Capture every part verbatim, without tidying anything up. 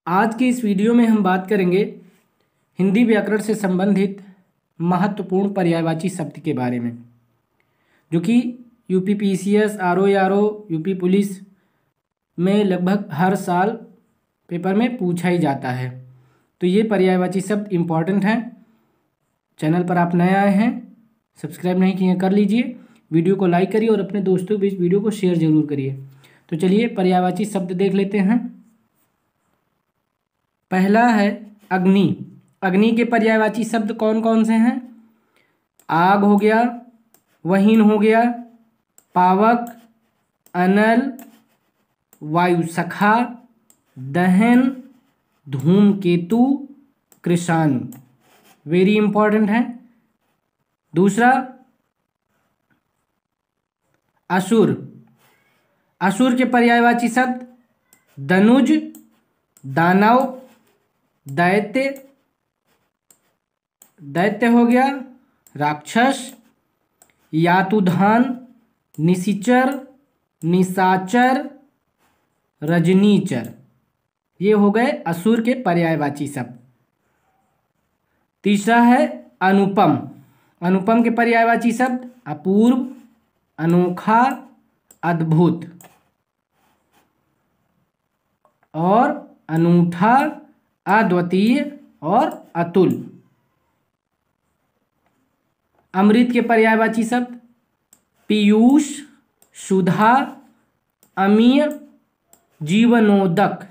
आज की इस वीडियो में हम बात करेंगे हिंदी व्याकरण से संबंधित महत्वपूर्ण पर्यायवाची शब्द के बारे में, जो कि UP PCS, RO RO, UP police में लगभग हर साल पेपर में पूछा ही जाता है। तो ये पर्यायवाची शब्द इम्पॉर्टेंट हैं। चैनल पर आप नए आए हैं, सब्सक्राइब नहीं किए कर लीजिए, वीडियो को लाइक करिए और अपने दोस्तों के बीच वीडियो को शेयर जरूर करिए। तो चलिए पर्यायवाची शब्द देख लेते हैं। पहला है अग्नि। अग्नि के पर्यायवाची शब्द कौन कौन से हैं? आग हो गया, वहीन हो गया, पावक, अनल, वायुसखा, दहन, धूमकेतु, कृषाणु। वेरी इंपॉर्टेंट है। दूसरा असुर। असुर के पर्यायवाची शब्द दनुज, दानव, दैत्य। दैत्य हो गया राक्षस, यातुधान, निशिचर, निशाचर, रजनीचर। ये हो गए असुर के पर्यायवाची शब्द। तीसरा है अनुपम। अनुपम के पर्यायवाची शब्द अपूर्व, अनोखा, अद्भुत और अनूठा, अद्वितीय और अतुल। अमृत के पर्यायवाची शब्द पीयूष, सुधा, अमीय, जीवनोदक।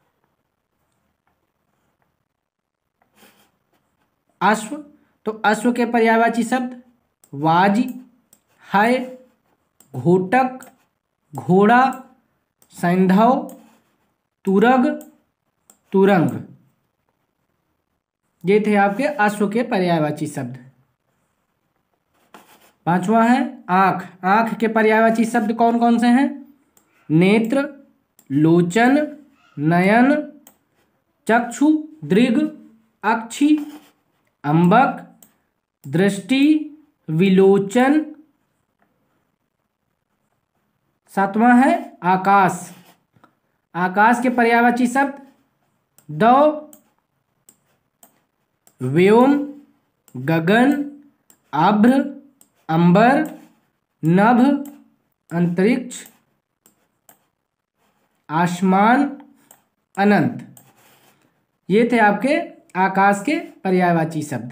अश्व। तो अश्व के पर्यायवाची शब्द वाज, है, घोटक, घोड़ा, सैंधव, तुरग, तुरंग। ये थे आपके अश्व के पर्यायवाची शब्द। पांचवा है आंख। आंख के पर्यायवाची शब्द कौन कौन से हैं? नेत्र, लोचन, नयन, चक्षु, दृग, अक्षि, अंबक, दृष्टि, विलोचन। सातवां है आकाश। आकाश के पर्यायवाची शब्द दौ, व्योम, गगन, अभ्र, अंबर, नभ, अंतरिक्ष, आसमान, अनंत। ये थे आपके आकाश के पर्यायवाची शब्द।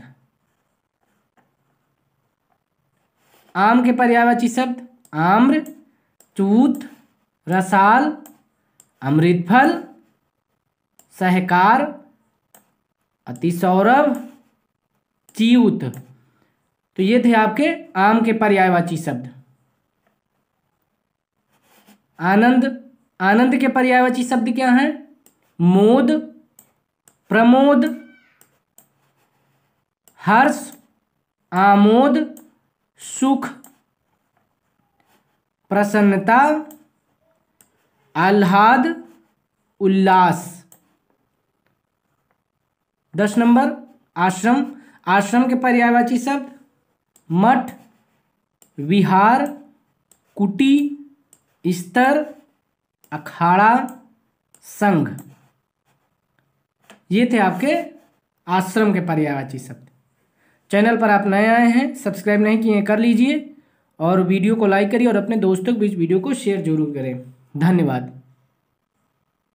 आम के पर्यायवाची शब्द आम्र, तूत, रसाल, अमृतफल, सहकार, अतिसौरभ, च्युत। तो ये थे आपके आम के पर्यायवाची शब्द। आनंद। आनंद के पर्यायवाची शब्द क्या हैं? मोद, प्रमोद, हर्ष, आमोद, सुख, प्रसन्नता, आह्लाद, उल्लास। दस नंबर आश्रम। आश्रम के पर्यायवाची शब्द मठ, विहार, कुटी, स्तर, अखाड़ा, संघ। ये थे आपके आश्रम के पर्यायवाची शब्द। चैनल पर आप नए आए हैं, सब्सक्राइब नहीं किए कर लीजिए और वीडियो को लाइक करिए और अपने दोस्तों के बीच वीडियो को शेयर जरूर करें। धन्यवाद।